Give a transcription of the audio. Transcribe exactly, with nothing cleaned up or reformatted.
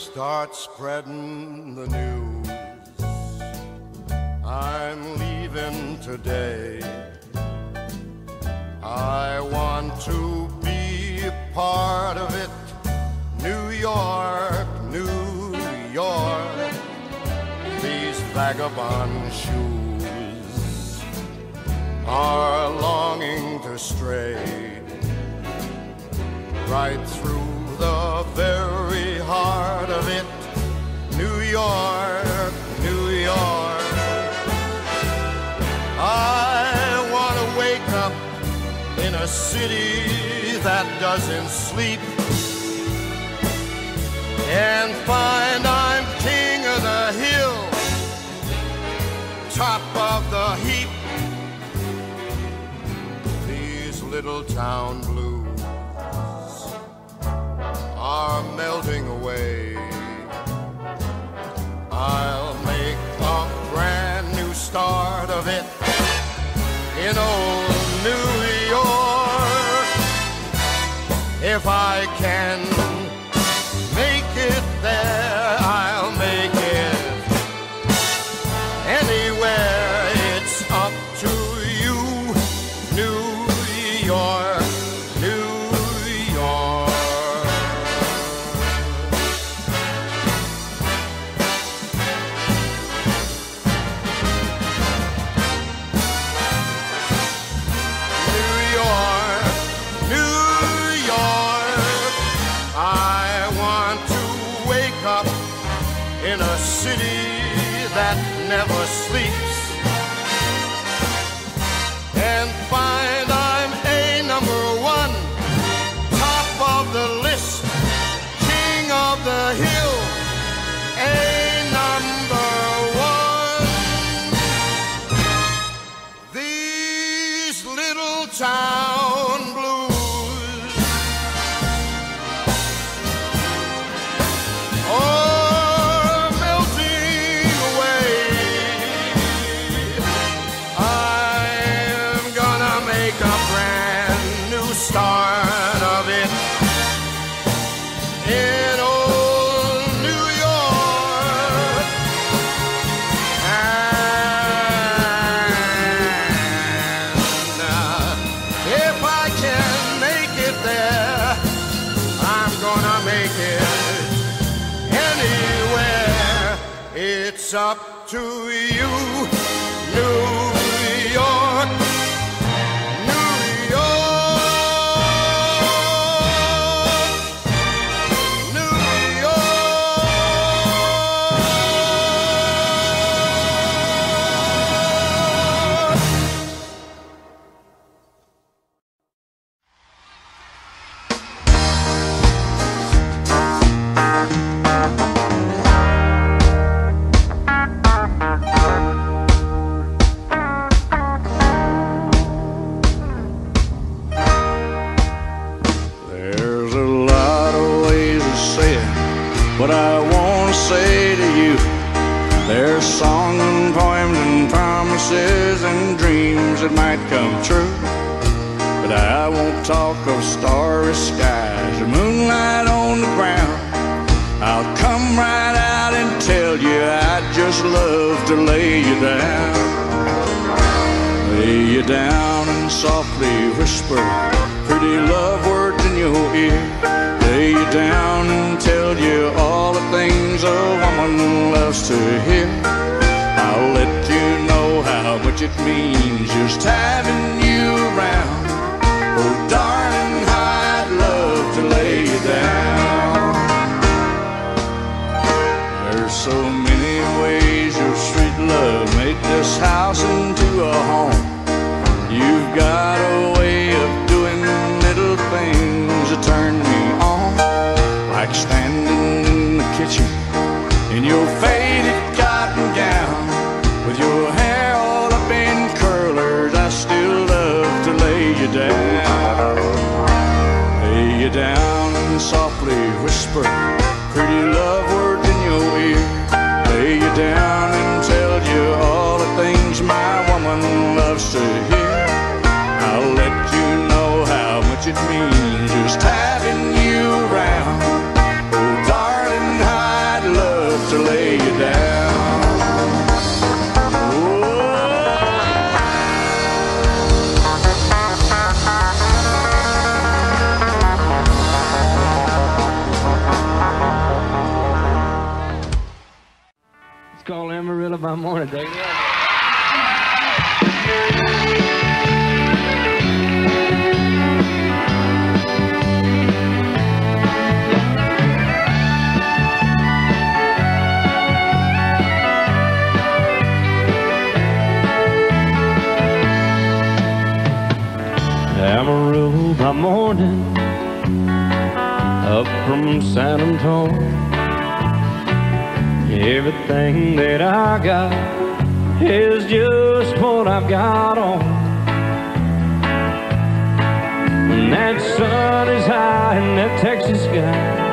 start spreading the news. I'm leaving today. I want to be a part of it. New York, New York, these vagabond shoes are longing to stray right through the very heart of it. New York, New York, I want to wake up in a city that doesn't sleep and find I'm king of the hill, top of the heap. These little town blues are melting away. I'll make a brand new start of it in old New York. If I can make it there, I'll make it anywhere. It's up to you, New York, New York. In a city that never sleeps and find I'm a number one, top of the list, king of the hill, a number one. These little town blues, oh, start of it in old New York. And uh, if I can make it there, I'm gonna make it anywhere. It's up to you, New York. What I want to say to you, there's songs and poems and promises and dreams that might come true. But I won't talk of starry skies or moonlight on the ground. I'll come right out and tell you I'd just love to lay you down. Lay you down and softly whisper pretty love words in your ear. Lay you down and tell you all the things a woman loves to hear. I'll let you know how much it means just having you around. Oh, darling, I'd love to lay you down. There's so many ways your sweet love made this house into a home. You've got a way of doing little things that turn me on, like standing in the kitchen in your faded cotton gown, with your hair all up in curlers. I still love to lay you down. Lay you down and softly whisper pretty love words in your ear. Lay you down and tell you all the things my woman loves to hear. I'll let you know how much it means just having you around. Oh, darling, I my morning, Dave. Amarillo by morning, up from San Antonio. Everything that I got is just what I've got on. And that sun is high in that Texas sky.